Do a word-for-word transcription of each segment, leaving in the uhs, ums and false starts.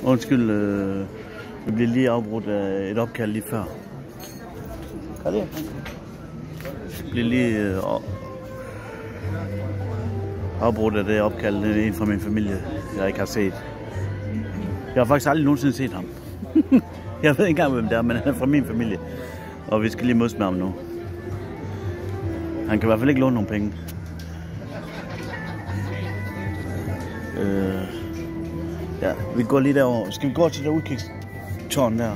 Undskyld, øh, vi bliver lige afbrudt af et opkald lige før. Hvad er det? Vi bliver lige øh, afbrudt af det opkald. Det er en fra min familie, jeg ikke har set. Jeg har faktisk aldrig nogensinde set ham. Jeg ved ikke engang, hvem det er, men han er fra min familie. Og vi skal lige mødes med ham nu. Han kan i hvert fald ikke låne nogen penge. Øh, ja, vi går lige derover. Skal vi gå til det udkigstårn der?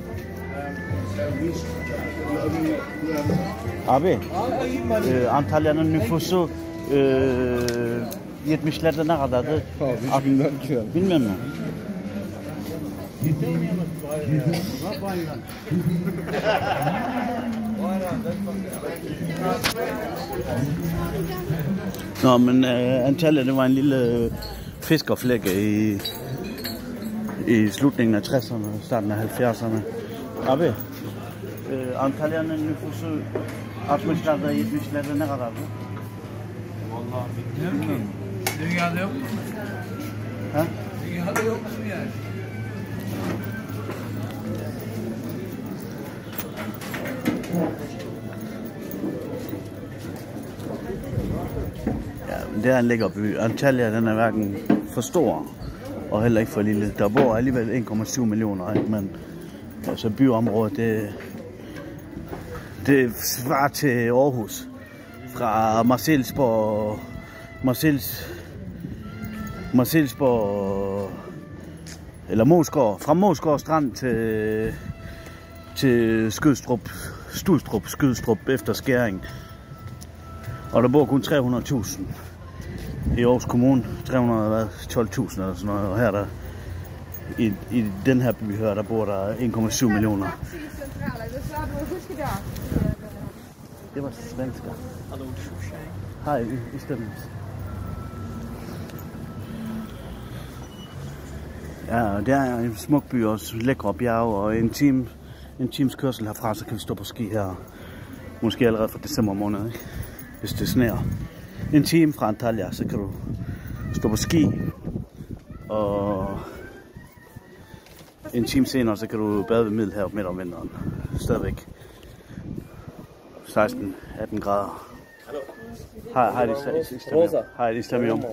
Abi, e, Antalya'nın nüfusu e, yetmişlerde ne kadardı? Abi bilmiyorum ki. Bilmiyor musun? Nå, men uh, Antalya, det var en lille uh, fiskerflække i, i slutningen af tresserne og starten af halvfjerdserne. Abi, uh, Antalya'nın nüfusu altmışlarda yetmişlerde ne kadardı? Vallahi bilmiyorum ki. Dünyada yok mu? Ha? Dünyada yok mu yani? Ja, det er en lækker by. Antalya, den er hverken for stor og heller ikke for lille. Der bor alligevel en komma syv millioner, ikke? Men altså byområdet, det, det svarer til Aarhus. Fra Marselisborg, Marselis, Marselisborg, eller Moesgaard, fra Moesgaard Strand til, til Skødstrup, Studstrup, Skødstrup efter Skæring. Og der bor kun tre hundrede tusind i Aarhus Kommune, tre hundrede og tolv tusind eller sådan noget. Og her der, i, i den her by her, der bor der en komma syv millioner. Det var svensker. Hej, i stemmen. Ja, det er en smuk by også, lækre bjerge, og en time, en times kørsel herfra, så kan vi stå på ski her. Måske allerede fra december måned, ikke? Hvis det sner. En time fra Antalya, så kan du stå på ski, og en time senere, så kan du bade ved Middelhavet midt om vinteren. Stadigvæk seksten atten grader. Hej, hej, hej, det stemmer om.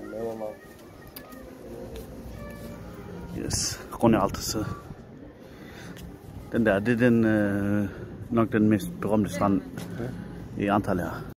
Yes, Ronny Altese. Den der, det er den, øh, nok den mest berømte strand i Antalya.